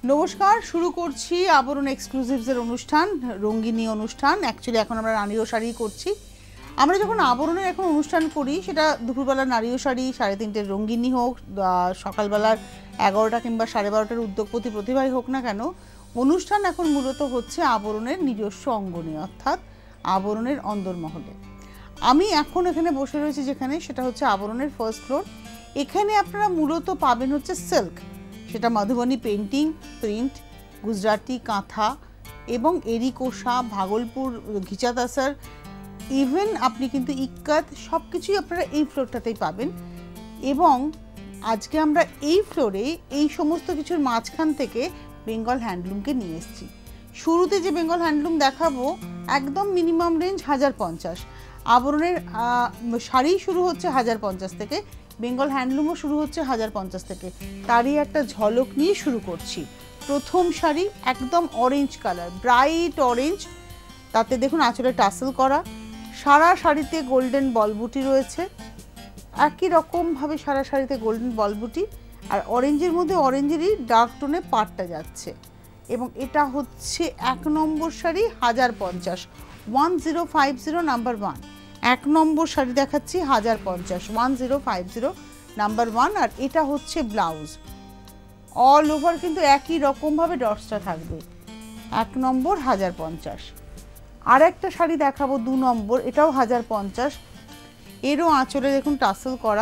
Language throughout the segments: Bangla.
নমস্কার, শুরু করছি আবরণ এক্সক্লুসিভসের অনুষ্ঠান, রঙ্গিনী অনুষ্ঠান। অ্যাকচুয়ালি এখন আমরা নারীও শাড়ি করছি। আমরা যখন আবরণের এখন অনুষ্ঠান করি, সেটা দুপুরবেলা নারীও শাড়ি, 3:30 রঙ্গিনী হোক, সকালবেলার 11টা কিংবা 12:30 উদ্যোগপতি প্রতিভাই হোক না কেন, অনুষ্ঠান এখন মূলত হচ্ছে আবরণের নিজস্ব অঙ্গনে, অর্থাৎ আবরণের অন্দরমহলে। আমি এখন এখানে বসে রয়েছি যেখানে, সেটা হচ্ছে আবরণের ফার্স্ট ফ্লোর। এখানে আপনারা মূলত পাবেন হচ্ছে সিল্ক, সেটা মধুবনী পেন্টিং, প্রিন্ট, গুজরাটি কাঁথা এবং এরি কোষা, ভাগলপুর ঘিচা তাসার, ইভেন আপনি কিন্তু ইক্কাত, সব কিছুই আপনারা এই ফ্লোরটাতেই পাবেন। এবং আজকে আমরা এই ফ্লোরে এই সমস্ত কিছুর মাঝখান থেকে বেঙ্গল হ্যান্ডলুমকে নিয়ে এসেছি। শুরুতে যে বেঙ্গল হ্যান্ডলুম দেখাবো একদম মিনিমাম রেঞ্জ 1050। আবরণের শাড়ি শুরু হচ্ছে 1050 থেকে, বেঙ্গল হ্যান্ডলুমও শুরু হচ্ছে 1050 থেকে। তারই একটা ঝলক নিয়ে শুরু করছি। প্রথম শাড়ি একদম অরেঞ্জ কালার, ব্রাইট অরেঞ্জ, তাতে দেখুন আঁচলে টাসেল করা, সারা শাড়িতে গোল্ডেন বলবুটি রয়েছে, একই রকমভাবে সারা শাড়িতে গোল্ডেন বলবুটি, আর অরেঞ্জের মধ্যে অরেঞ্জেরই ডার্ক টোনে পাটটা যাচ্ছে। এবং এটা হচ্ছে 1 নম্বর শাড়ি, 1050, 1050 নাম্বার 1। 1 নম্বর শাড়ি দেখাচ্ছি 1050, 1050 নাম্বার 1। আর এটা হচ্ছে ব্লাউজ, অল ওভার কিন্তু একই রকমভাবে ডটসটা থাকবে। 1 নম্বর 1050। আর একটা শাড়ি দেখাবো 2 নম্বর, এটাও 1050। এরও আঁচলে দেখুন টাসেল করা,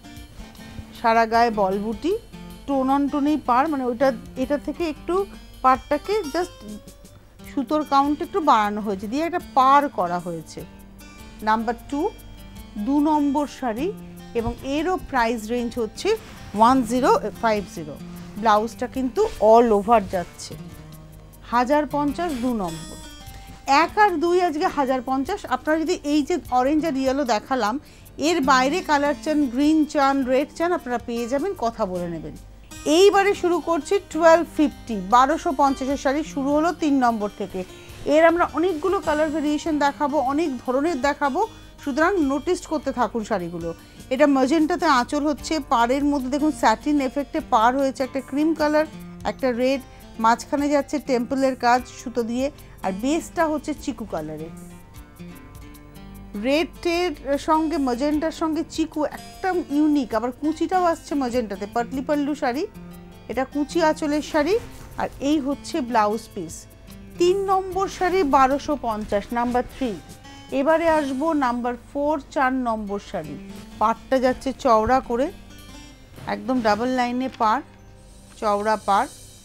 সারা গায়ে বলবুটি, টোন অন টোনেই পার, মানে ওইটা এটা থেকে একটু পারটাকে জাস্ট সুতোর কাউন্ট একটু বাড়ানো হয়েছে, দিয়ে একটা পার করা হয়েছে। নাম্বার 2 নম্বর শাড়ি, এবং এরও প্রাইস রেঞ্জ হচ্ছে 1050। ব্লাউজটা কিন্তু অল ওভার যাচ্ছে 1050, 2 নম্বর। 1 আর 2 আজকে 1050। আপনারা যদি এই যে অরেঞ্জ আর ইয়েলো দেখালাম, এর বাইরে কালার চান, গ্রিন চান, রেড চান, আপনারা পেয়ে যাবেন, কথা বলে নেবেন। এইবারে শুরু করছি 1250, 1250 শাড়ি শুরু হলো 3 নম্বর থেকে। এর আমরা অনেকগুলো কালার ভেরিয়েশন দেখাবো, অনেক ধরনের দেখাবো, সুতরাং নোটিস করতে থাকুন শাড়িগুলো। এটা ম্যাজেন্টাতে আঁচল হচ্ছে, পাড়ের মধ্যে দেখুন স্যাটিন এফেক্টে পাড় হয়েছে, একটা ক্রিম কালার, একটা রেড, মাঝখানে যাচ্ছে টেম্পলের কাজ সুতো দিয়ে, আর বেসটা হচ্ছে চিকু কালারের। রেডের সঙ্গে ম্যাজেন্টার সঙ্গে চিকু একদম ইউনিক। আবার কুচিটাও আসছে ম্যাজেন্টাতে, পাটলি পাল্লু শাড়ি, এটা কুচি আঁচলের শাড়ি। আর এই হচ্ছে ব্লাউজ পিস। 3 নম্বর শাড়ি 1250, নাম্বার 3। এবারে আসবো নাম্বার 4, 4 নম্বর শাড়ি। পাড়টা যাচ্ছে চওড়া করে, একদম ডাবল লাইনে পাড়, চওড়া পাড়।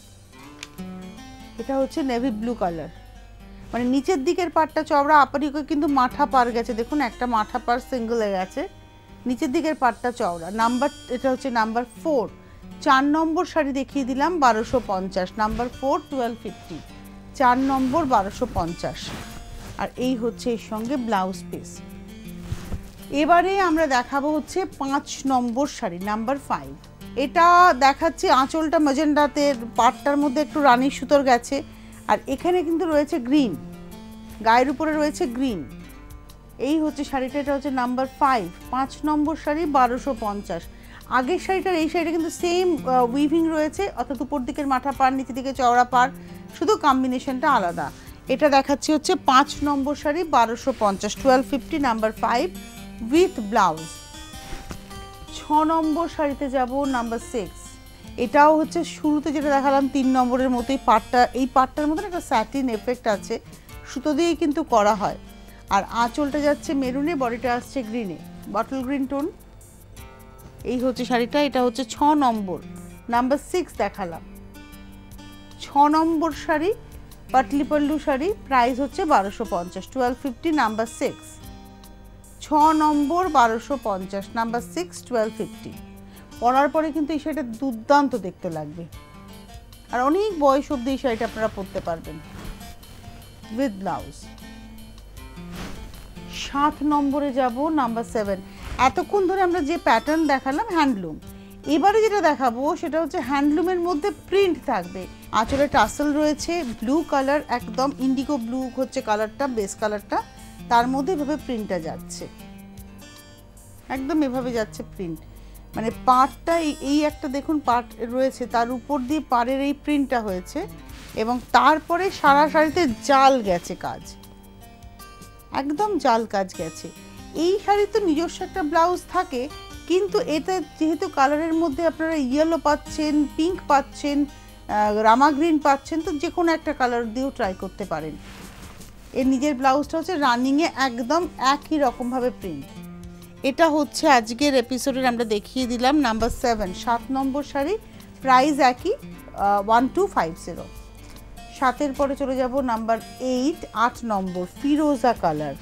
এটা হচ্ছে নেভি ব্লু কালার, মানে নিচের দিকের পাড়টা চওড়া, আপারিকে কিন্তু মাথা পার গেছে, দেখুন একটা মাথা পার সিঙ্গেলে গেছে, নিচের দিকের পাড়টা চওড়া। নাম্বার, এটা হচ্ছে নাম্বার 4। 4 নম্বর শাড়ি দেখিয়ে দিলাম 1250, নাম্বার 4, 1250, 4 নম্বর 1250। আর এই হচ্ছে এর সঙ্গে ব্লাউজ পিস। এবারে আমরা দেখাবো হচ্ছে 5 নম্বর শাড়ি, নাম্বার 5। এটা দেখাচ্ছি আঁচলটা ম্যাজেন্টাতে, পাটটার মধ্যে একটু রানী সুতোর গেছে, আর এখানে কিন্তু রয়েছে গ্রিন, গায়ের উপরে রয়েছে গ্রিন। এই হচ্ছে শাড়িটা, এটা হচ্ছে নাম্বার 5, 5 নম্বর শাড়ি 1250। আগের শাড়িটার এই শাড়িটা কিন্তু সেম উইভিং রয়েছে, অর্থাৎ উপর দিকের মাথা পাড়, নিচের দিকে চওড়া পাড়, শুধু কম্বিনেশনটা আলাদা। এটা দেখাচ্ছি হচ্ছে 5 নম্বর শাড়ি 1250, 1250, নাম্বার 5 উইথ ব্লাউজ। 6 নম্বর শাড়িতে যাব, নাম্বার 6। এটাও হচ্ছে শুরুতে যেটা দেখালাম 3 নম্বরের মতোই, পাটটা, এই পাটটার মধ্যে একটা স্যাটিন এফেক্ট আছে, সুতো দিয়েই কিন্তু করা হয়। আর আঁচলটা যাচ্ছে মেরুনে, বডিটা আসছে গ্রিনে, বটল গ্রিন টোন। এই হচ্ছে শাড়িটা, এটা হচ্ছে 6 নম্বর, নাম্বার 6 দেখালাম। 6 নম্বর শাড়ি পাটলি পাল্লু শাড়ি, প্রাইস হচ্ছে 1250, 1250, নাম্বার 6। 6 নম্বর 1250, নাম্বার 6, 1250। পরার পরে কিন্তু এই শাড়িটা দুর্দান্ত দেখতে লাগবে, আর অনেক বয়স অবধি এই শাড়িটা আপনারা পরতে পারবেন উইথ ব্লাউজ। 7 নম্বরে যাব, নাম্বার 7। এতক্ষণ ধরে আমরা যে প্যাটার্ন দেখালাম হ্যান্ডলুম, এবারে যেটা দেখাবো সেটা হচ্ছে হ্যান্ডলুমের মধ্যে প্রিন্ট থাকবে। আঁচলে টাসেল রয়েছে, ব্লু কালার, একদম ইন্ডিগো ব্লু হচ্ছে কালারটা, বেস কালারটা, তার মধ্যে এভাবে প্রিন্টটা যাচ্ছে, একদম এভাবে যাচ্ছে প্রিন্ট। মানে পাড়টা এই একটা দেখুন পাড় রয়েছে, তার উপর দিয়ে পাড়ের এই প্রিন্টটা হয়েছে এবং তারপরে সারা শাড়িতে জাল গেছে কাজ, একদম জাল কাজ গেছে। এই শাড়ি তো নিজস্ব একটা ব্লাউজ থাকে, কিন্তু এটা যেহেতু কালারের মধ্যে আপনারা ইয়েলো পাচ্ছেন, পিঙ্ক পাচ্ছেন, রামা গ্রিন পাচ্ছেন, তো যে কোনো একটা কালার দিয়েও ট্রাই করতে পারেন। এর নিজের ব্লাউজটা হচ্ছে রানিংয়ে একদম একই রকমভাবে প্রিন্ট। এটা হচ্ছে আজকের এপিসোডের আমরা দেখিয়ে দিলাম নাম্বার 7, 7 নম্বর শাড়ি, প্রাইস একই 1250। 7-এর পরে চলে যাব নাম্বার 8, 8 নম্বর ফিরোজা কালার।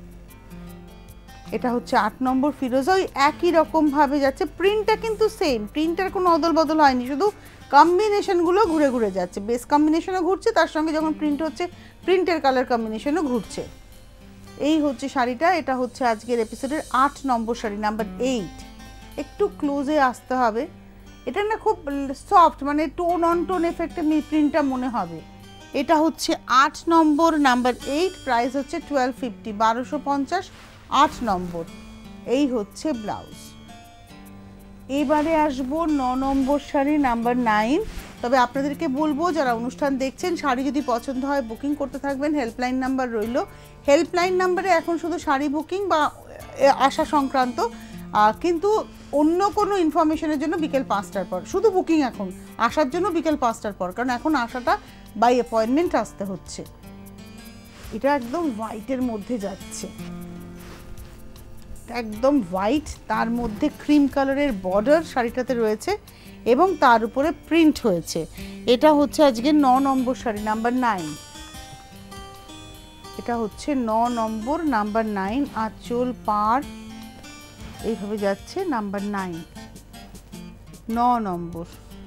এটা হচ্ছে 8 নম্বর ফিরোজা, ওই একই রকমভাবে যাচ্ছে, প্রিন্টটা কিন্তু সেম, প্রিন্টের কোনো অদল বদল হয়নি, শুধু কম্বিনেশনগুলো ঘুরে ঘুরে যাচ্ছে, বেস কম্বিনেশনও ঘুরছে, তার সঙ্গে যখন প্রিন্ট হচ্ছে প্রিন্টের কালার কম্বিনেশনও ঘুরছে। এই হচ্ছে শাড়িটা, এটা হচ্ছে আজকের এপিসোডের 8 নম্বর শাড়ি, নাম্বার 8। একটু ক্লোজে আসতে হবে, এটা না খুব সফট, মানে টোন অন টোন এফেক্টে প্রিন্টটা মনে হবে। এটা হচ্ছে 8 নম্বর নাম্বার 8, প্রাইস হচ্ছে 1250, 1250, 8 নম্বর। এই হচ্ছে ব্লাউজ। এবারে আসবো 9 নম্বর শাড়ি, নাম্বার 9। তবে আপনাদেরকে বলবো যারা অনুষ্ঠান দেখছেন, শাড়ি যদি পছন্দ হয় বুকিং করতে থাকবেন, হেল্পলাইন নাম্বার রইল। হেল্পলাইন নাম্বারে এখন শুধু শাড়ি বুকিং বা আসা সংক্রান্ত, কিন্তু অন্য কোনো ইনফরমেশনের জন্য বিকেল 5টার পর, শুধু বুকিং এখন, আসার জন্য বিকেল 5টার পর, কারণ এখন আসাটা বাই অ্যাপয়েন্টমেন্ট আসতে হচ্ছে। এটা একদম হোয়াইটের মধ্যে যাচ্ছে, একদম হোয়াইট, তার মধ্যে ক্রিম কালারের বর্ডার শাড়িটাতে রয়েছে এবং তার উপরে প্রিন্ট হয়েছে। এটা হচ্ছে আজকে 9 নম্বর শাড়ি, নাম্বার 9। এটা হচ্ছে 9 নম্বর, নাম্বার 9, আঁচল পাড় এইভাবে যাচ্ছে, নাম্বার 9, 9 নম্বর।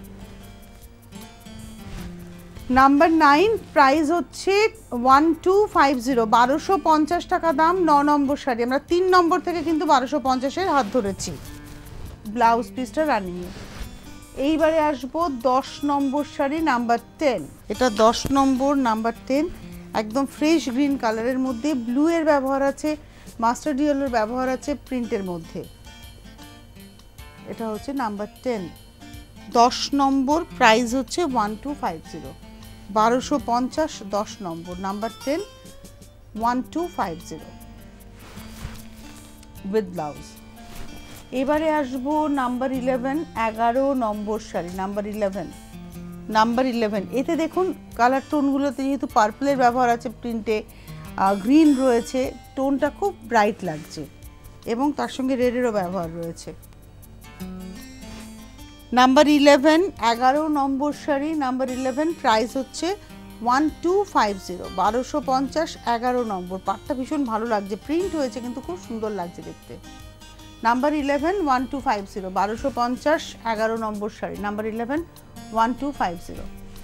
নাম্বার 9, প্রাইস হচ্ছে 1250, 1250 টাকা দাম, 9 নম্বর শাড়ি। আমরা 3 নম্বর থেকে কিন্তু 1250-এর হাত ধরেছি। ব্লাউজ পিসটা রানিয়ে। এইবারে আসবো 10 নম্বর শাড়ি, নাম্বার 10। এটা 10 নম্বর, নাম্বার 10, একদম ফ্রেশ গ্রিন কালারের মধ্যে ব্লু এর ব্যবহার আছে, মাস্টার্ড ইয়েলোর ব্যবহার আছে প্রিন্টের মধ্যে। এটা হচ্ছে নাম্বার 10, 10 নম্বর, প্রাইস হচ্ছে 1250, 1250, 10 নম্বর, নাম্বার 10, 1250 উইথ ব্লাউজ। এবারে আসবো নাম্বার 11, 11 নম্বর শাড়ি, নাম্বার 11, নাম্বার 11। এতে দেখুন কালার টোনগুলোতে যেহেতু পার্পলের ব্যবহার আছে প্রিন্টে, গ্রিন রয়েছে, টোনটা খুব ব্রাইট লাগছে এবং তার সঙ্গে রেডেরও ব্যবহার রয়েছে। নাম্বার 11, 11 নম্বর শাড়ি, নাম্বার 11, প্রাইস হচ্ছে 1250, 1250, 11 নম্বর। পাটটা ভীষণ ভালো লাগছে, প্রিন্ট হয়েছে কিন্তু খুব সুন্দর লাগছে দেখতে। নাম্বার 11, 1250, 1250, 11 নম্বর শাড়ি, নাম্বার 11, 1250।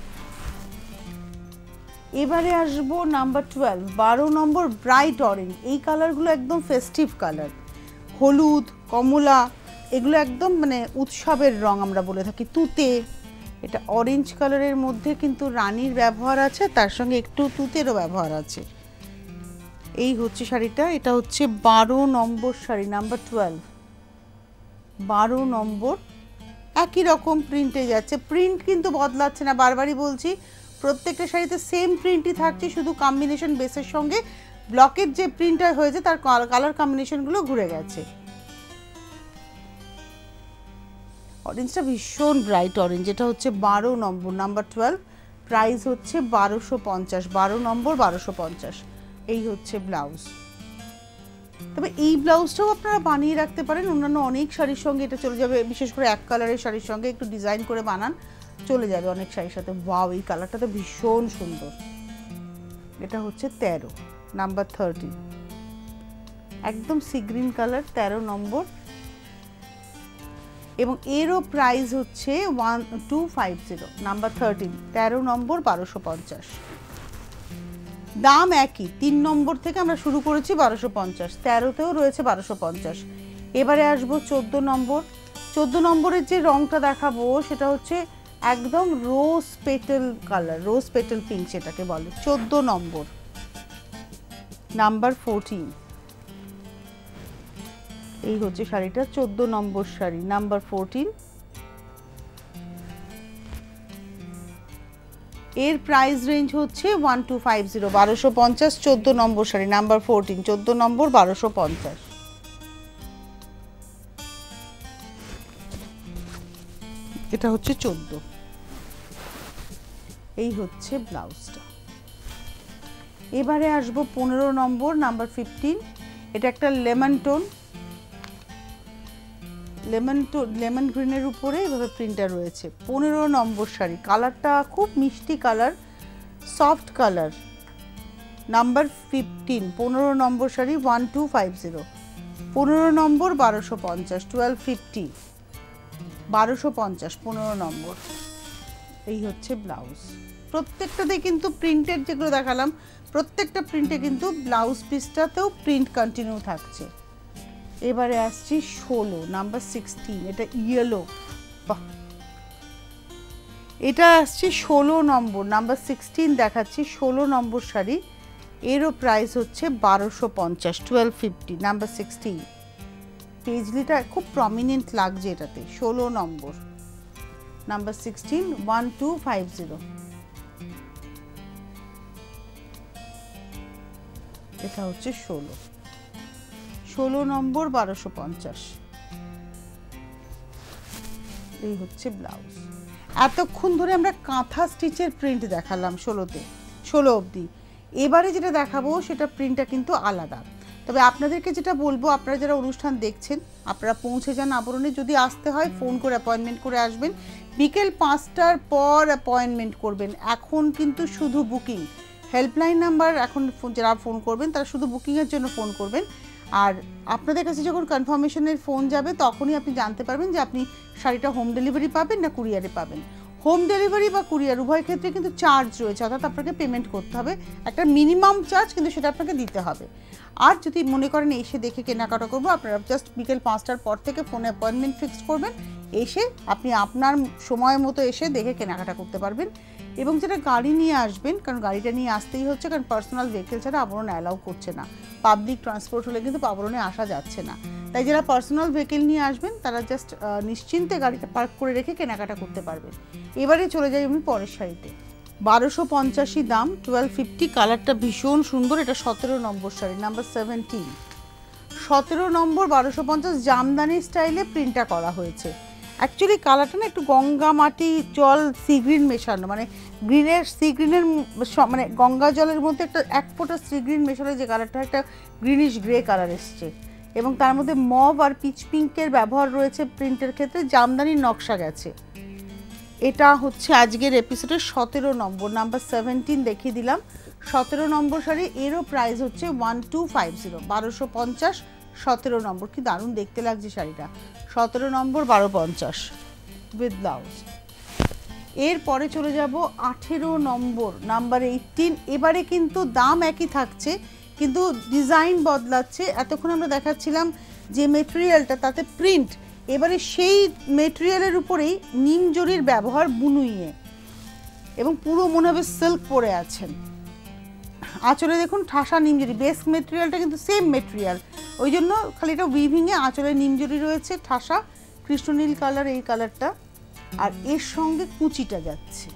এবারে আসবো নাম্বার 12, 12 নম্বর, ব্রাইট অরেঞ্জ। এই কালারগুলো একদম ফেস্টিভ কালার, হলুদ, কমলা, এগুলো একদম মানে উৎসবের রং আমরা বলে থাকি, তুতে। এটা অরেঞ্জ কালারের মধ্যে কিন্তু রানীর ব্যবহার আছে, তার সঙ্গে একটু তুতেরও ব্যবহার আছে। এই হচ্ছে শাড়িটা, এটা হচ্ছে 12 নম্বর শাড়ি, নাম্বার 12, 12 নম্বর। একই রকম প্রিন্টে যাচ্ছে, প্রিন্ট কিন্তু বদলাচ্ছে না, বারবারই বলছি, প্রত্যেকটা শাড়িতে সেম প্রিন্টই থাকছে, শুধু কম্বিনেশন বেসের সঙ্গে ব্লকের যে প্রিন্টটা হয়েছে তার কালার কম্বিনেশনগুলো ঘুরে গেছে। অরেঞ্জটা ভীষণ ব্রাইট অরেঞ্জ। এটা হচ্ছে 12 নম্বর, নাম্বার 12, প্রাইস হচ্ছে 1250, 12 নম্বর, 1250। এই হচ্ছে ব্লাউজ। তবে এই ব্লাউজটাও আপনারা বানিয়ে রাখতে পারেন, অন্যান্য অনেক শাড়ির সঙ্গে এটা চলে যাবে, বিশেষ করে এক কালারের শাড়ির সঙ্গে একটু ডিজাইন করে বানান, চলে যাবে অনেক শাড়ির সাথে। ওয়াও, এই কালারটা তো ভীষণ সুন্দর। এটা হচ্ছে 13, নাম্বার 13, একদম সি গ্রিন কালার, 13 নম্বর, এবং এরও প্রাইস হচ্ছে 1250, নাম্বার 13, 13 নম্বর, 1250। দাম একই, 3 নম্বর থেকে আমরা শুরু করেছি 1250, 13তেও রয়েছে 1250। এবারে আসবো 14 নম্বর। 14 নম্বরের যে রংটা দেখাবো সেটা হচ্ছে একদম rose petal colour, rose petal pink সেটাকে বলে। 14 নম্বর, নাম্বার 14। এই হচ্ছে শাড়িটা, 14 নম্বর শাড়ি, নাম্বার 14। এর প্রাইস রেঞ্জ হচ্ছে 1250, 1250, 14 নম্বর শাড়ি, নাম্বার 14, 14 নম্বর, 1250। এটা হচ্ছে 14। এই হচ্ছে ব্লাউজটা। এবারে আসবো 15 নম্বর, নাম্বার 15। এটা একটা লেমন টোন, লেমন গ্রিনের উপরে এভাবে প্রিন্টার রয়েছে। 15 নম্বর শাড়ি, কালারটা খুব মিষ্টি কালার, সফট কালার, নাম্বার 15, 15 নম্বর শাড়ি, 1250, 15 নম্বর, 1250, 1250, 1250, 15 নম্বর। এই হচ্ছে ব্লাউজ। প্রত্যেকটাতে কিন্তু প্রিন্টের যেগুলো দেখালাম, প্রত্যেকটা প্রিন্টে কিন্তু ব্লাউজ পিসটাতেও প্রিন্ট কন্টিনিউ থাকছে। এবারে আসছি 16, নাম্বার 16। এটা ইয়েলো, বাহ। এটা আসছে 16 নম্বর, নাম্বার 16 দেখাচ্ছি, 16 নম্বর শাড়ি। এরও প্রাইস হচ্ছে 1250, 1250, নাম্বার 16। পেজলিটা খুব প্রমিনেন্ট লাগছে এটাতে। 16 নম্বর, নাম্বার 16, 1250। এটা হচ্ছে 16 নম্বর, 1250। এই হচ্ছে ব্লাউজ। এতক্ষণ ধরে আমরা কাঁথা স্টিচের প্রিন্ট দেখালাম 16 অবধি। এবারে যেটা দেখাবো সেটা প্রিন্টটা কিন্তু আলাদা। তবে আপনাদেরকে যেটা বলবো, আপনারা যারা অনুষ্ঠান দেখছেন, আপনারা পৌঁছে যান আবরণে। যদি আসতে হয় ফোন করে অ্যাপয়েন্টমেন্ট করে আসবেন। বিকেল 5টার পর অ্যাপয়েন্টমেন্ট করবেন। এখন কিন্তু শুধু বুকিং, হেল্পলাইন নাম্বার, এখন যারা ফোন করবেন তারা শুধু বুকিংয়ের জন্য ফোন করবেন। আর আপনাদের কাছে যখন কনফার্মেশনের ফোন যাবে তখনই আপনি জানতে পারবেন যে আপনি শাড়িটা হোম ডেলিভারি পাবেন না কুরিয়ারে পাবেন। হোম ডেলিভারি বা কুরিয়ার উভয় ক্ষেত্রে কিন্তু চার্জ রয়েছে, অর্থাৎ আপনাকে পেমেন্ট করতে হবে একটা মিনিমাম চার্জ, কিন্তু সেটা আপনাকে দিতে হবে। আর যদি মনে করেন এসে দেখে কেনাকাটা করবো, আপনারা জাস্ট বিকেল 5টার পর থেকে ফোনে অ্যাপয়েন্টমেন্ট ফিক্সড করবেন। এসে আপনি আপনার সময় মতো এসে দেখে কেনাকাটা করতে পারবেন। এবং যেটা গাড়ি নিয়ে আসবেন, কারণ গাড়িটা নিয়ে আসতেই হচ্ছে, কারণ পার্সোনাল ভেহিকেল ছাড়া আবরণ অ্যালাউ করছে না। পাবলিক ট্রান্সপোর্ট হলে কিন্তু আবরণে আসা যাচ্ছে না। তাই যারা পার্সোনাল ভেহিকেল নিয়ে আসবেন তারা জাস্ট নিশ্চিন্তে গাড়িটা পার্ক করে রেখে কেনাকাটা করতে পারবেন। এবারে চলে যাই আমি পরের শাড়িতে। 1250 দাম, 1250, কালারটা ভীষণ সুন্দর। এটা 17 নম্বর শাড়ি, নাম্বার 17, 17 নম্বর, 1250, জামদানি স্টাইলে প্রিন্টটা করা হয়েছে। অ্যাকচুয়ালি কালারটা না একটু গঙ্গা মাটি জল সি গ্রিন মেশানো, মানে গ্রিনের সি গ্রিনের, মানে গঙ্গা জলের মধ্যে একটা এক ফোঁটা সি গ্রিন মেশানো, যে কালারটা একটা গ্রিনিশ গ্রে কালার এসছে। এবং তার মধ্যে মভ আর পিচ পিঙ্কের ব্যবহার রয়েছে প্রিন্টের ক্ষেত্রে, জামদানির নকশা গেছে। এটা হচ্ছে আজকের এপিসোডের 17 নম্বর, নাম্বার 17 দেখিয়ে দিলাম। 17 নম্বর শাড়ি, এরও প্রাইস হচ্ছে 1250, 1250, 17 নম্বর। কি দারুণ দেখতে লাগছে শাড়িটা। 17 নম্বর, 1250 উইথ ব্লাউজ। এরপরে চলে যাব 18 নম্বর, নাম্বার 18। এবারে কিন্তু দাম একই থাকছে, কিন্তু ডিজাইন বদলাচ্ছে। এতক্ষণ আমরা দেখাচ্ছিলাম যে মেটেরিয়ালটা, তাতে প্রিন্ট, এবারে সেই মেটেরিয়ালের উপরেই নিম জরির ব্যবহার বুনুইয়ে, এবং পুরো মনে হবে সিল্ক পরে আছেন। আঁচলে দেখুন ঠাসা নিম জরি, বেস মেটেরিয়ালটা কিন্তু সেম মেটেরিয়াল, ওই জন্য খালি এটা উইভিংয়ে আঁচলে নিম জরি রয়েছে, ঠাসা কৃষ্ণনীল কালার এই কালারটা। আর এর সঙ্গে কুচিটা যাচ্ছে।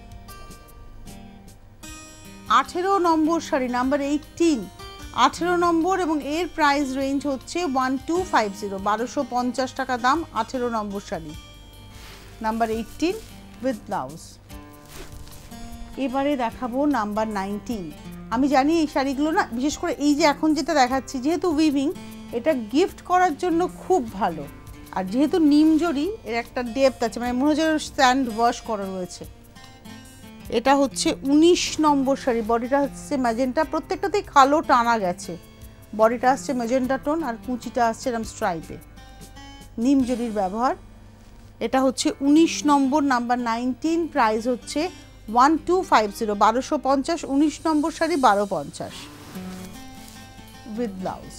18 নম্বর শাড়ি, নাম্বার 18, 18 নম্বর, এবং এর প্রাইস রেঞ্জ হচ্ছে 1250, 1250 টাকা দাম। 18 নম্বর শাড়ি, নাম্বার 18 উইথ ব্লাউজ। এবারে দেখাবো নাম্বার 19। আমি জানি এই শাড়িগুলো না, বিশেষ করে এই যে এখন যেটা দেখাচ্ছি, যেহেতু উইভিং, এটা গিফট করার জন্য খুব ভালো। আর যেহেতু নিম জরি, এর একটা ডেপথ আছে, মানে মনে হচ্ছে স্ট্যান্ড ওয়াশ করা রয়েছে। এটা হচ্ছে 19 নম্বর শাড়ি, বডিটা হচ্ছে ম্যাজেন্টা, প্রত্যেকটাতেই কালো টানা গেছে। বডিটা আসছে ম্যাজেন্টা টোন, আর কুচিটা আসছে এরকম স্ট্রাইপে, নিম জরির ব্যবহার। এটা হচ্ছে 19 নম্বর, নাম্বার 19, প্রাইস হচ্ছে 1250, 1250, 19 নম্বর শাড়ি, 1250 উইথ ব্লাউজ।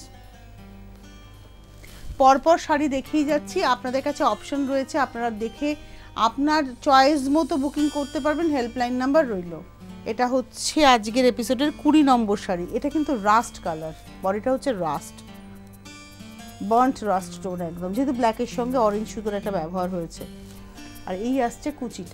পরপর শাড়ি দেখিয়ে যাচ্ছি, আপনাদের কাছে অপশন রয়েছে, আপনারা দেখে আপনার চয়েস মতো বুকিং করতে পারবেন। হেল্পলাইন নাম্বার রইল। এটা হচ্ছে আজকের এপিসোডের 20 নম্বর শাড়ি। এটা কিন্তু রাস্ট কালার, বডিটা হচ্ছে রাস্ট, বার্ন্ট রাস্ট টোন একদম, যেহেতু ব্ল্যাকের সঙ্গে অরেঞ্জ সুতোর একটা ব্যবহার হয়েছে। আর এই আসছে কুচিটা।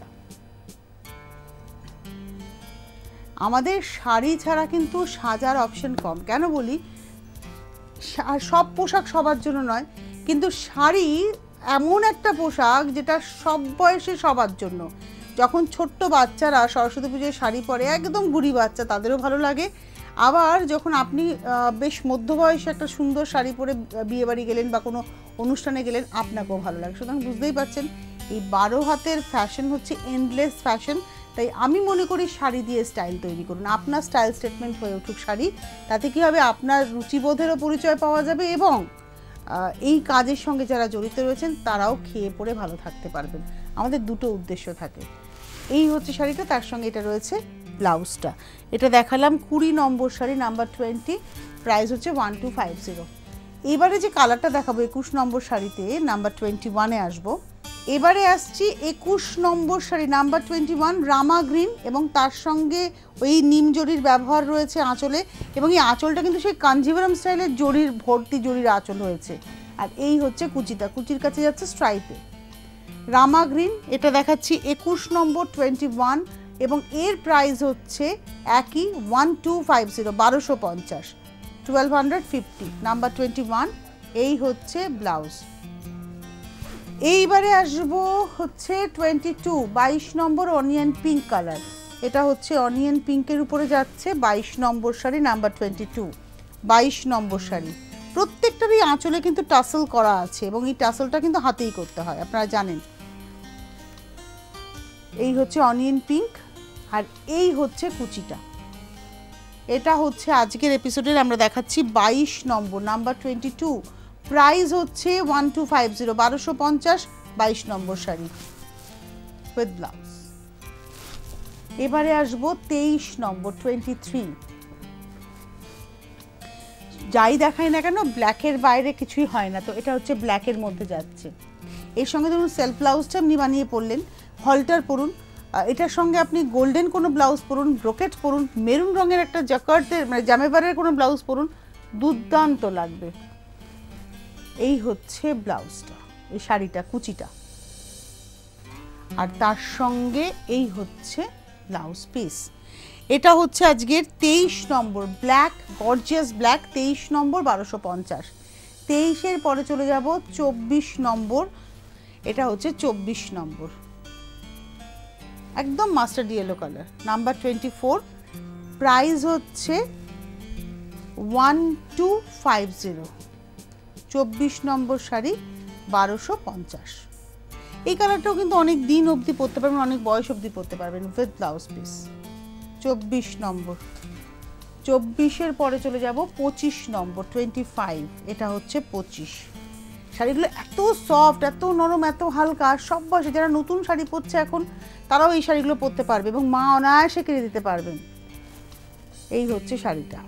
আমাদের শাড়ি ছাড়া কিন্তু সাজার অপশন কম। কেন বলি, সব পোশাক সবার জন্য নয়, কিন্তু শাড়ি এমন একটা পোশাক যেটা সব বয়সে সবার জন্য। যখন ছোট্ট বাচ্চারা সরস্বতী পুজোয় শাড়ি পরে, একদম বুড়ি বাচ্চা, তাদেরও ভালো লাগে। আবার যখন আপনি বেশ মধ্যবয়সে একটা সুন্দর শাড়ি পরে বিয়েবাড়ি গেলেন বা কোনো অনুষ্ঠানে গেলেন, আপনাকেও ভালো লাগে। সুতরাং বুঝতেই পারছেন এই 12 হাতের ফ্যাশন হচ্ছে এন্ডলেস ফ্যাশন। তাই আমি মনে করি শাড়ি দিয়ে স্টাইল তৈরি করুন, আপনার স্টাইল স্টেটমেন্ট হয়ে উঠুক শাড়ি। তাতে কী হবে, আপনার রুচিবোধেরও পরিচয় পাওয়া যাবে এবং এই কাজের সঙ্গে যারা জড়িত রয়েছেন তারাও খেয়ে পরে ভালো থাকতে পারবেন। আমাদের দুটো উদ্দেশ্য থাকে। এই হচ্ছে শাড়িটা, তার সঙ্গে এটা রয়েছে ব্লাউজটা। এটা দেখালাম 20 নম্বর শাড়ি, নাম্বার 20, প্রাইস হচ্ছে 1250। এবারে যে কালারটা দেখাবো 21 নম্বর শাড়িতে, নাম্বার 21-এ আসবো। এবারে আসছি 21 নম্বর শাড়ি, নাম্বার 21, রামা গ্রিন, এবং তার সঙ্গে ওই নিম জরির ব্যবহার রয়েছে আঁচলে, এবং এই আঁচলটা কিন্তু সেই কাঞ্জিভারাম স্টাইলের জরির ভর্তি জরির আঁচল হয়েছে। আর এই হচ্ছে কুচিটা, কুচির কাছে যাচ্ছে স্ট্রাইপে রামা গ্রিন। এটা দেখাচ্ছি 21 নম্বর 21, এবং এর প্রাইস হচ্ছে একই 1250, 1250, 1250, নাম্বার 21। এই হচ্ছে ব্লাউজ। এইবারে আসবো হচ্ছে 22 নম্বর অনিয়ন পিঙ্ক কালার। এটা হচ্ছে অনিয়ন পিঙ্কের উপরে যাচ্ছে 22 নম্বর শাড়ি, নাম্বার 22 নম্বর শাড়ি। প্রত্যেকটারই আঁচলে কিন্তু টাসেল করা আছে, এবং এই টাসেলটা কিন্তু হাতেই করতে হয়, আপনারা জানেন। এই হচ্ছে অনিয়ন পিঙ্ক, আর এই হচ্ছে কুচিটা। এটা হচ্ছে আজকের এপিসোডের আমরা দেখাচ্ছি 22 নম্বর, নাম্বার 22, প্রাইস হচ্ছে 1250, 1250, 22 নম্বর শাড়ি উইথ ব্লাউজ। এবারে আসবো 23 নম্বর 23। যাই দেখাই না কেন, ব্ল্যাকের বাইরে কিছুই হয় না, তো এটা হচ্ছে ব্ল্যাকের মধ্যে যাচ্ছে। এর সঙ্গে ধরুন সেলফ ব্লাউজটা আপনি বানিয়ে পরলেন, হলটার পরুন, এটার সঙ্গে আপনি গোল্ডেন কোনো ব্লাউজ পরুন, ব্রোকেট পরুন, মেরুন রঙের একটা জ্যাকার্টের মানে জামেবারের কোনো ব্লাউজ পরুন, দুর্দান্ত লাগবে। এই হচ্ছে ব্লাউজটা, এই শাড়িটা, কুচিটা, আর তার সঙ্গে এই হচ্ছে ব্লাউজ পিস। এটা হচ্ছে আজকের 23 নম্বর ব্ল্যাক, গর্জিয়াস ব্ল্যাক, 23 নম্বর 1250। 23-এর পরে চলে যাব 24 নম্বর। এটা হচ্ছে 24 নম্বর, একদম mustard yellow colour, number 24, price হচ্ছে 1250, 24 নম্বর শাড়ি, 1250। এই কালারটাও কিন্তু অনেক দিন অবধি পরতে পারবেন, অনেক বয়স অবধি পরতে পারবেন উইথ ব্লাউজ পিস। 24 নম্বর। 24-এর পরে চলে যাব 25 নম্বর 25। এটা হচ্ছে 25। শাড়িগুলো এত সফট, এত নরম, এত হালকা, সব বয়সে যারা নতুন শাড়ি পরছে এখন তারাও এই শাড়িগুলো পরতে পারবে এবং মা অনায়াসে কিনে দিতে পারবেন। এই হচ্ছে শাড়িটা।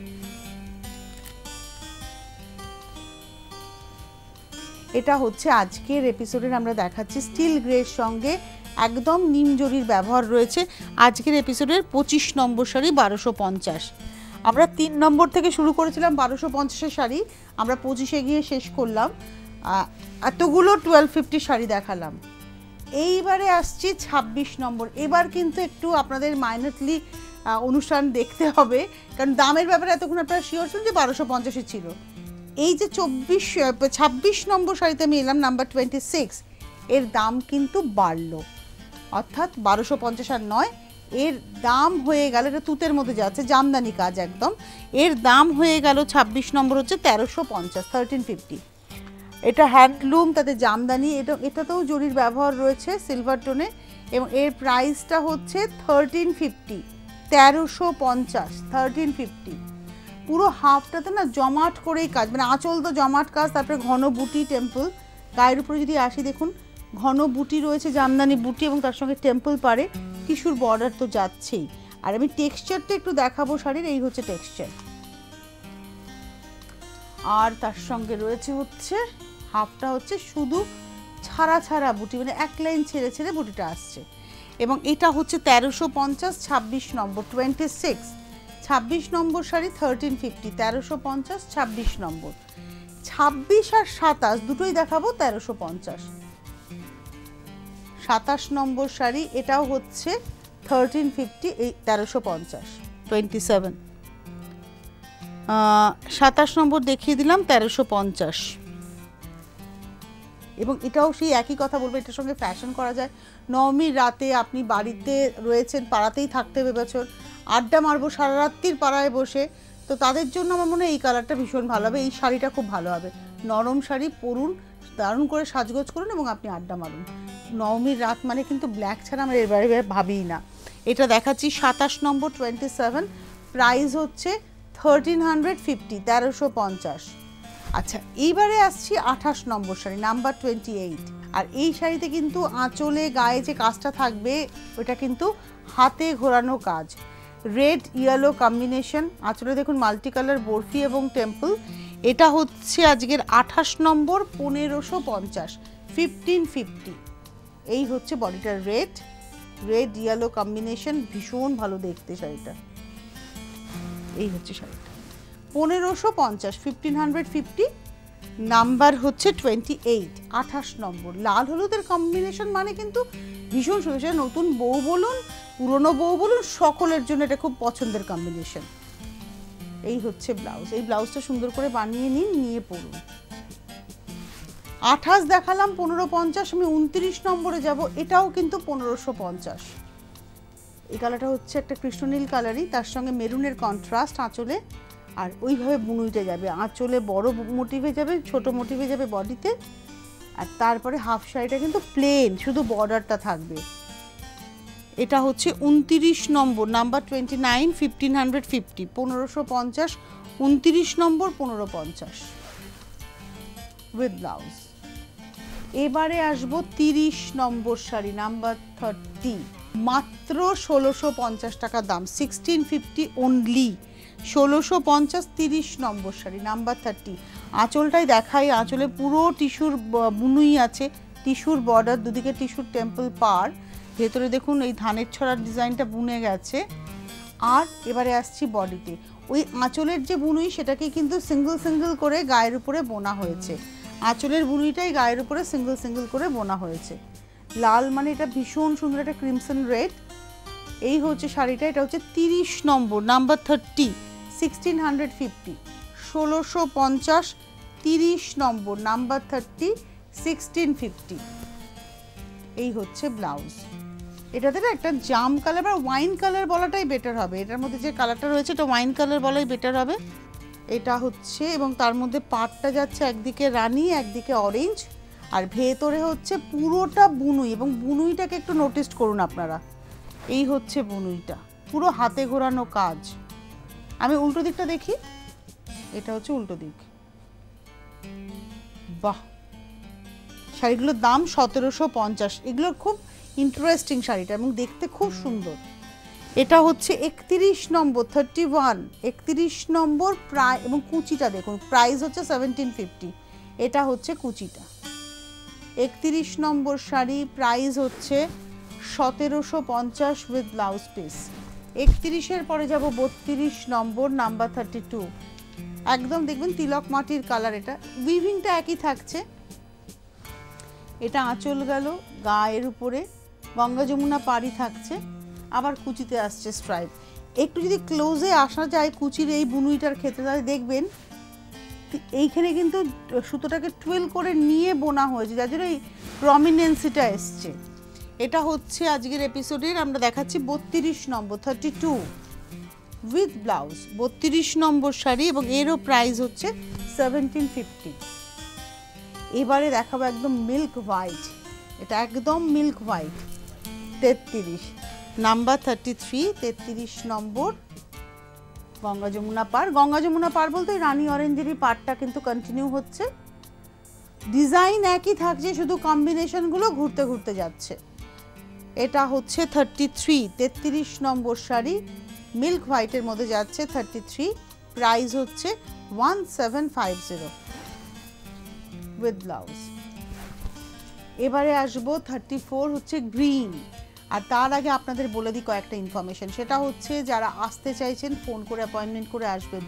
এটা হচ্ছে আজকের এপিসোডের আমরা দেখাচ্ছি স্টিল গ্রের সঙ্গে একদম নিম জরির ব্যবহার রয়েছে। আজকের এপিসোডের 25 নম্বর শাড়ি, 1250। আমরা 3 নম্বর থেকে শুরু করেছিলাম 1250-এর শাড়ি, আমরা 25-এ গিয়ে শেষ করলাম। এতগুলো 1250 শাড়ি দেখালাম। এইবারে আসছি 26 নম্বর। এবার কিন্তু একটু আপনাদের মাইনারলি অনুষ্ঠান দেখতে হবে, কারণ দামের ব্যাপারে এতক্ষণ আপনারা শিওর ছিলেন যে 1250-এ ছিল। এই যে 26 নম্বর শাড়িতে আমি এলাম, নাম্বার 26, এর দাম কিন্তু বাড়লো, অর্থাৎ 1250 আর নয়, এর দাম হয়ে গেল, এটা তুতের মধ্যে যাচ্ছে, জামদানি কাজ একদম, এর দাম হয়ে গেল 26 নম্বর হচ্ছে 1350, 1350। এটা হ্যান্ডলুম, তাতে জামদানি, এটাতেও জরির ব্যবহার রয়েছে সিলভার টোনে, এবং এর প্রাইসটা হচ্ছে 1350, 1350, 1350। পুরো হাফটাতে না জমাট করেই কাজ, মানে আঁচল তো জমাট কাজ, তারপরে ঘন বুটি টেম্পল, গায়ের উপরে যদি আসি দেখুন ঘন বুটি রয়েছে, জামদানি বুটি, এবং তার সঙ্গে টেম্পল পারে, টিস্যুর বর্ডার তো যাচ্ছেই। আর আমি টেক্সচারটা একটু দেখাবো শাড়ির, এই হচ্ছে টেক্সচার। আর তার সঙ্গে রয়েছে হচ্ছে হাফটা হচ্ছে শুধু ছাড়া ছাড়া বুটি, মানে এক লাইন ছেড়ে ছেড়ে বুটিটা আসছে, এবং এটা হচ্ছে 1350, 26 নম্বর 26, 26 নম্বর শাড়ি 1350, 1350, 26 নম্বর। 26 আর 27 দুটোই দেখাবো 1350। 27 নম্বর শাড়ি, এটাও হচ্ছে 1350, এই 1350 27। 27 নম্বর দেখিয়ে দিলাম 1350। এবং এটাও সেই একই কথা বলবো, এটার সঙ্গে ফ্যাশন করা যায়। নবমীর রাতে আপনি বাড়িতে রয়েছেন, পাড়াতেই থাকতে হবে বছর, আড্ডা মারবো সারা রাত্রির পাড়ায় বসে, তো তাদের জন্য আমার মনে হয় এই কালারটা ভীষণ ভালো হবে। এই শাড়িটা খুব ভালো হবে, নরম শাড়ি পরুন, দারুণ করে সাজগোজ করুন এবং আপনি আড্ডা মারুন। নবমীর রাত মানে কিন্তু ব্ল্যাক ছাড়া আমরা এর বাইরে ভাবিই না। এটা দেখাচ্ছি 27 নম্বর 27, প্রাইস হচ্ছে 1350, 1350। আচ্ছা, এইবারে আসছি 28 নম্বর শাড়ি, নাম্বার 28। আর এই শাড়িতে কিন্তু আঁচলে গায়ে যে কাজটা থাকবে ওটা কিন্তু হাতে ঘোরানো কাজ, রেড ইয়েলো কম্বিনেশন। আঁচলে দেখুন মাল্টি কালার বরফি এবং টেম্পল। এটা হচ্ছে আজকের 28 নম্বর, 1550, 1550। এই হচ্ছে বডিটার রেড ইয়েলো কম্বিনেশন, ভীষণ ভালো দেখতে শাড়িটা। এই হচ্ছে শাড়িটা 1550, 1550, নাম্বার হচ্ছে 28, 28 নম্বর। লাল হলুদের কম্বিনেশন মানে কিন্তু ভীষণ সুন্দর, সেটা নতুন বউ বলুন পুরনো বউ বলুন সকলের জন্য এটা খুব পছন্দের কম্বিনেশন। এই হচ্ছে ব্লাউজ, এই ব্লাউজটা সুন্দর করে বানিয়ে নিন, নিয়ে পরুন। 28 দেখালাম 1550, আমি 29 নম্বরে যাব, এটাও কিন্তু 1550। এই কালারটা হচ্ছে একটা কৃষ্ণনীল কালারই, তার সঙ্গে মেরুনের কন্ট্রাস্ট আঁচলে, আর ওইভাবে বুনুইতে যাবে, আঁচলে বড় মোটিভে যাবে, ছোট মোটিভে যাবে বডিতে, আর তারপরে হাফ শাড়িটা কিন্তু প্লেন, শুধু বর্ডারটা থাকবে। এটা হচ্ছে 29 নম্বর, নাম্বার 29, 1550, 1550, 29 নম্বর 1550 উইথ ব্লাউজ। এবারে আসবো 30 নম্বর শাড়ি, নাম্বার 30, মাত্র 1650 টাকা দাম, 1650 অনলি, 1650, 30 নম্বর শাড়ি, নাম্বার 30। আঁচলটাই দেখাই, আঁচলে পুরো টিস্যুর বুনুই আছে, টিস্যুর বর্ডার, দুদিকে টিস্যুর টেম্পল পার, ভেতরে দেখুন এই ধানের ছড়ার ডিজাইনটা বুনে গেছে। আর এবারে আসছি বডিতে, ওই আঁচলের যে বুনুই সেটাকে কিন্তু সিঙ্গেল সিঙ্গেল করে গায়ের উপরে বোনা হয়েছে, আঁচলের বুনুইটাই গায়ের উপরে সিঙ্গেল সিঙ্গেল করে বোনা হয়েছে। লাল মানে এটা ভীষণ সুন্দর, একটা ক্রিমসন রেড। এই হচ্ছে শাড়িটা, এটা হচ্ছে 30 নম্বর, নাম্বার 30, 1650, 1650, 30 নম্বর, নাম্বার 30, 1650। এই হচ্ছে ব্লাউজ। এটাতে না একটা জাম কালার বা ওয়াইন কালার বলাটাই বেটার হবে, এটার মধ্যে যে কালারটা রয়েছে এটা ওয়াইন কালার বলাই বেটার হবে। এটা হচ্ছে, এবং তার মধ্যে পাটটা যাচ্ছে একদিকে রানী একদিকে অরেঞ্জ, আর ভেতরে হচ্ছে পুরোটা বুনুই, এবং বুনুইটাকে একটু নোটিস করুন আপনারা। এই হচ্ছে বুনুইটা, পুরো হাতে ঘোরানো কাজ। আমি উল্টো দিকটা দেখি, এটা হচ্ছে উল্টো দিক। বাহ, শাড়িগুলোর দাম 1750, এগুলো খুব ইন্টারেস্টিং শাড়িটা এবং দেখতে খুব সুন্দর। এটা হচ্ছে 31 নম্বর, 31, 31 নম্বর, প্রায়, এবং কুচিটা দেখুন, প্রাইস হচ্ছে 1750, এটা হচ্ছে কুচিটা। 31 নম্বর শাড়ি, প্রাইস হচ্ছে 1750 উইথ ব্লাউজ পিস। 31-এর পরে যাব 32 নম্বর, নাম্বার 32, একদম দেখবেন তিলক মাটির কালার, এটা উইভিংটা একই থাকছে। এটা আঁচল গেল, গায়ের উপরে গঙ্গা যমুনা পাড়ি থাকছে, আবার কুচিতে আসছে স্ট্রাইপ। একটু যদি ক্লোজে আসা যায় কুচির এই বুনুইটার ক্ষেত্রে, তাহলে দেখবেন এইখানে কিন্তু সুতোটাকে টুয়েল করে নিয়ে বোনা হয়েছে, যার জন্য এই প্রমিনেন্সিটা এসছে। এটা হচ্ছে আজকের এপিসোডের আমরা দেখাচ্ছি 32 নম্বর, 32 উইথ ব্লাউজ, 32 নম্বর শাড়ি, এবং এরও প্রাইস হচ্ছে 1750। এবারে দেখাবো একদম মিল্ক হোয়াইট, এটা একদম মিল্ক হোয়াইট, 33, নাম্বার 33, 33 নম্বর, গঙ্গা যমুনা পার। গঙ্গা যমুনা পার বলতে রানী অরেঞ্জেরই পারটা কিন্তু কন্টিনিউ হচ্ছে, ডিজাইন একই থাকছে, শুধু কম্বিনেশনগুলো ঘুরতে ঘুরতে যাচ্ছে। এটা হচ্ছে 33, 33 নম্বর শাড়ি, মিল্ক হোয়াইটের মধ্যে যাচ্ছে, 33, প্রাইস হচ্ছে 1750 উইথ ব্লাউজ। এবারে আসবো 34, হচ্ছে গ্রিন। আর তার আগে আপনাদের বলে দিই কয়েকটা ইনফরমেশন, সেটা হচ্ছে যারা আসতে চাইছেন ফোন করে অ্যাপয়েন্টমেন্ট করে আসবেন।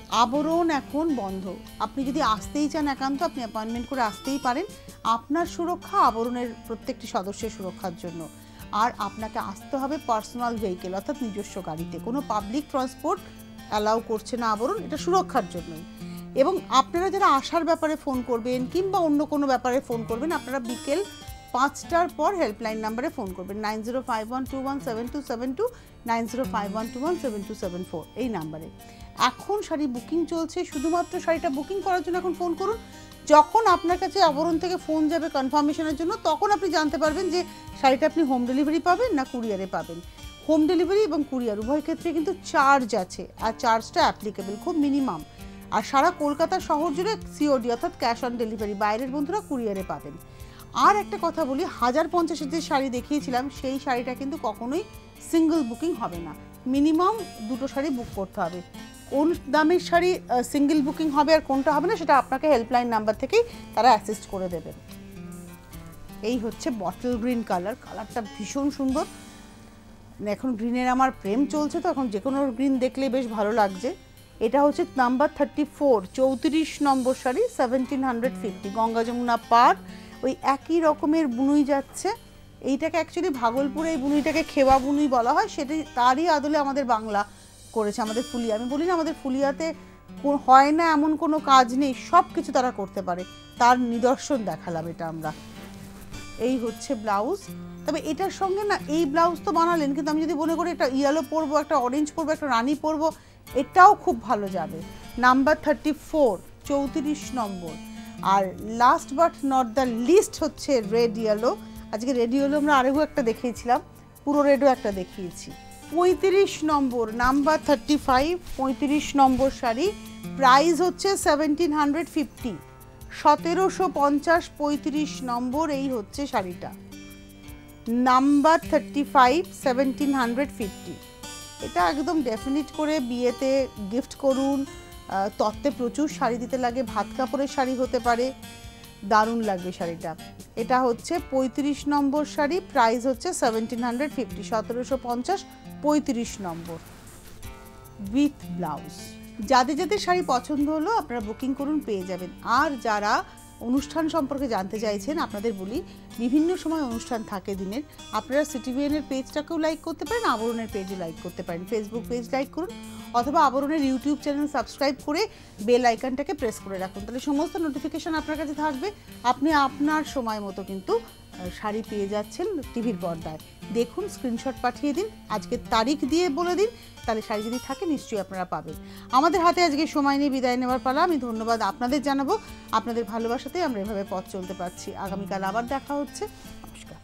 আবরণ এখন বন্ধ। আপনি যদি আসতেই চান একান্ত, আপনি অ্যাপয়েন্টমেন্ট করে আসতেই পারেন। আপনার সুরক্ষা আবরণের প্রত্যেকটি সদস্যের সুরক্ষার জন্য। আর আপনাকে আসতে হবে পার্সোনাল ভেহিকেল, অর্থাৎ নিজস্ব গাড়িতে। কোনো পাবলিক ট্রান্সপোর্ট অ্যালাউ করছে না আবরণ, এটা সুরক্ষার জন্যই। এবং আপনারা যারা আসার ব্যাপারে ফোন করবেন কিংবা অন্য কোনো ব্যাপারে ফোন করবেন, আপনারা বিকেল 5টার পর হেল্পলাইন নাম্বারে ফোন করবেন 9051217272, 9051217274 এই নাম্বারে। এখন শাড়ি বুকিং চলছে, শুধুমাত্র শাড়িটা বুকিং করার জন্য এখন ফোন করুন। যখন আপনার কাছে আবরণ থেকে ফোন যাবে কনফার্মেশনের জন্য, তখন আপনি জানতে পারবেন যে শাড়িটা আপনি হোম ডেলিভারি পাবেন না কুরিয়ারে পাবেন। হোম ডেলিভারি এবং কুরিয়ার উভয় ক্ষেত্রে কিন্তু চার্জ আছে, আর চার্জটা অ্যাপ্লিকেবল, খুব মিনিমাম। আর সারা কলকাতা শহর জুড়ে সিওডি অর্থাৎ ক্যাশ অন ডেলিভারি, বাইরের বন্ধুরা কুরিয়ারে পাবেন। আর একটা কথা বলি, 1050-এর যে শাড়ি দেখিয়েছিলাম সেই শাড়িটা কিন্তু কখনোই সিঙ্গেল বুকিং হবে না, মিনিমাম 2টো শাড়ি বুক করতে হবে। কোন দামের শাড়ি সিঙ্গেল বুকিং হবে আর কোনটা হবে না, সেটা আপনাকে হেল্পলাইন নাম্বার থেকেই তারা অ্যাসিস্ট করে দেবেন। এই হচ্ছে বটল গ্রিন কালার, কালারটা ভীষণ সুন্দর। এখন গ্রিনের আমার প্রেম চলছে, তো এখন যে কোনো গ্রিন দেখলে বেশ ভালো লাগছে। এটা হচ্ছে নাম্বার 34, 34 নম্বর শাড়ি, 1750, গঙ্গা যমুনা পার, ওই একই রকমের বুনুই যাচ্ছে। এইটাকে অ্যাকচুয়ালি ভাগলপুরে এই বুনুইটাকে খেওয়া বুনুই বলা হয়, সেটাই তারই আদলে আমাদের বাংলা করেছে আমাদের ফুলিয়া। আমি বলি না আমাদের ফুলিয়াতে হয় না এমন কোনো কাজ নেই, সব কিছু তারা করতে পারে, তার নিদর্শন দেখালাম এটা আমরা। এই হচ্ছে ব্লাউজ। তবে এটার সঙ্গে না, এই ব্লাউজ তো বানালেন, কিন্তু আমি যদি মনে করি একটা ইয়েলো পরবো, একটা অরেঞ্জ পরবো, একটা রানি পরবো, এটাও খুব ভালো যাবে। নাম্বার 34, 34 নম্বর। আর last but not the least হচ্ছে রেড ইয়েলো। আজকে রেড ইয়েলো আমরা আরেকও একটা দেখিয়েছিলাম, পুরো রেডও একটা দেখিয়েছি। 35 নম্বর, নাম্বার 35, 35 নম্বর শাড়ি, প্রাইস হচ্ছে 1750, 1750, 35 নম্বর। এই হচ্ছে শাড়িটা, নাম্বার 35, 1750। এটা একদম ডেফিনিট করে বিয়েতে গিফট করুন। তত্ত্বে প্রচুর শাড়ি দিতে লাগে, ভাত কাপড়ের শাড়ি হতে পারে, দারুণ লাগবে শাড়িটা। এটা হচ্ছে 35 নম্বর শাড়ি, প্রাইস হচ্ছে 1750, 1750, 35 নম্বর, উইথ ব্লাউজ। যাদের যাদের শাড়ি পছন্দ হলো আপনারা বুকিং করুন, পেয়ে যাবেন। আর যারা অনুষ্ঠান সম্পর্কে জানতে চাইছেন, আপনাদের বলি বিভিন্ন সময় অনুষ্ঠান থাকে দিনের। আপনারা CTVN এর পেজটাকেও লাইক করতে পারেন, আবরণের পেজও লাইক করতে পারেন। ফেসবুক পেজ লাইক করুন, অথবা আবরণের ইউটিউব চ্যানেল সাবস্ক্রাইব করে বেল আইকনটাকে প্রেস করে রাখুন, তাহলে সমস্ত নোটিফিকেশন আপনার কাছে থাকবে। আপনি আপনার সময় মতো কিন্তু শাড়ি পেয়ে যাচ্ছেন টিভির পর্দায়। দেখুন, স্ক্রিনশট পাঠিয়ে দিন, আজকে তারিখ দিয়ে বলে দিন, তাহলে শাড়ি যদি থাকে নিশ্চয়ই আপনারা পাবেন। আমাদের হাতে আজকে সময় নিয়ে বিদায় নেওয়ার পালা। আমি ধন্যবাদ আপনাদের জানাবো, আপনাদের ভালোবাসাতেই আমরা এভাবে পথ চলতে পারছি। আগামীকাল আবার দেখা হচ্ছে। নমস্কার।